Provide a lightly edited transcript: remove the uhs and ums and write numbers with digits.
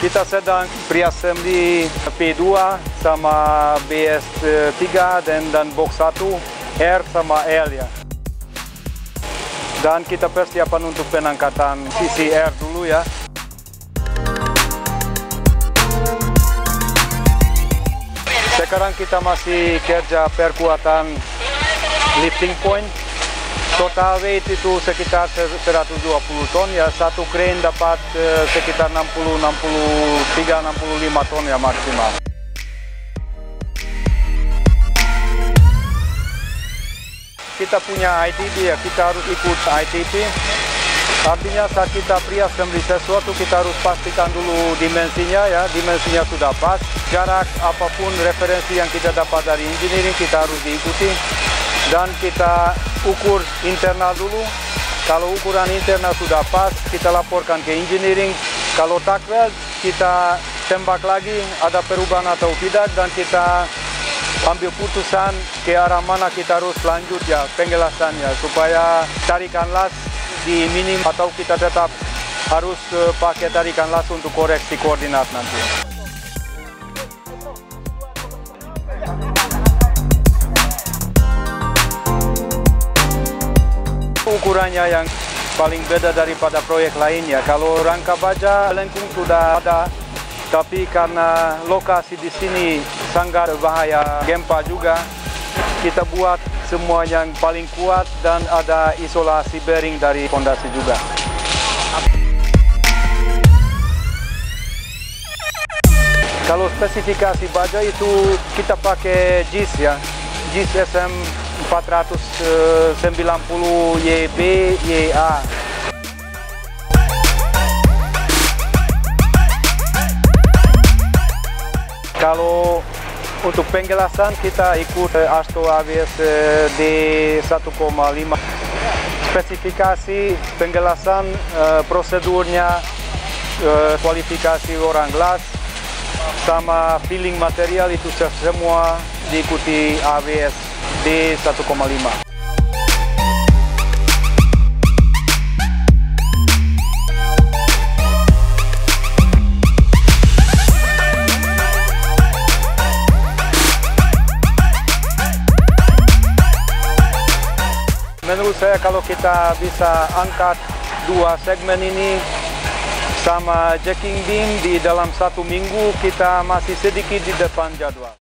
Kita sedang pre-assembly P2 sama BS3 dan box 1, R sama L ya. Dan kita persiapan untuk pengangkatan sisi R dulu ya. Sekarang kita masih kerja perkuatan lifting point. Total weight itu sekitar 120 ton ya, satu crane dapat sekitar 65 ton ya maksimal. Kita punya ITP ya, kita harus ikut ITP. Artinya saat kita pre-assembly sesuatu kita harus pastikan dulu dimensinya ya, dimensinya sudah pas. Jarak apapun referensi yang kita dapat dari engineering kita harus diikuti. Dan kita ukur internal dulu. Kalau ukuran internal sudah pas, kita laporkan ke engineering. Kalau tack weld, kita tembak lagi ada perubahan atau tidak dan kita ambil putusan ke arah mana kita harus lanjut ya penggelasannya supaya tarikan las di minim atau kita tetap harus pakai tarikan las untuk koreksi koordinat nanti. Ukurannya yang paling beda daripada proyek lainnya. Kalau rangka baja lengkung sudah ada, tapi karena lokasi di sini sangat bahaya gempa juga, kita buat semua yang paling kuat dan ada isolasi bearing dari fondasi juga. Kalau spesifikasi baja itu kita pakai JIS ya, JIS SM 490 YB YA. Kalau untuk penggelasan kita ikut ASTO ABS D1,5. Spesifikasi penggelasan prosedurnya kualifikasi orang gelas sama filling material itu semua diikuti ABS D1,5. Menurut saya kalau kita bisa angkat dua segmen ini sama jacking beam di dalam 1 minggu, kita masih sedikit di depan jadwal.